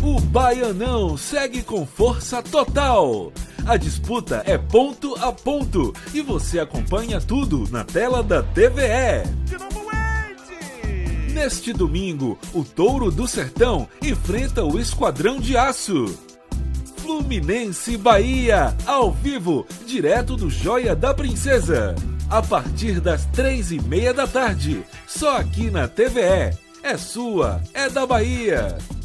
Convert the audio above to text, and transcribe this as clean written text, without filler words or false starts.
O Baianão segue com força total. A disputa é ponto a ponto e você acompanha tudo na tela da TVE. Neste domingo, o Touro do Sertão enfrenta o Esquadrão de Aço. Fluminense Bahia, ao vivo, direto do Joia da Princesa. A partir das 3:30 da tarde, só aqui na TVE. É sua, é da Bahia.